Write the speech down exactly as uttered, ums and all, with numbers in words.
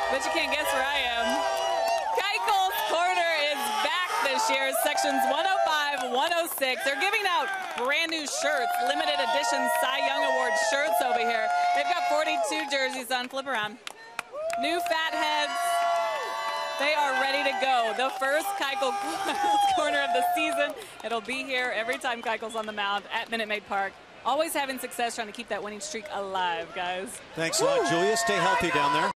Bet you can't guess where I am. Keuchel's Korner is back this year. Sections one oh five, one oh six. They're giving out brand new shirts, limited edition Cy Young Award shirts over here. They've got forty-two jerseys on. Flip around. New fat heads. They are ready to go. The first Keuchel Korner of the season. It'll be here every time Keuchel's on the mound at Minute Maid Park. Always having success trying to keep that winning streak alive, guys. Thanks a lot, Julia. Stay healthy down there.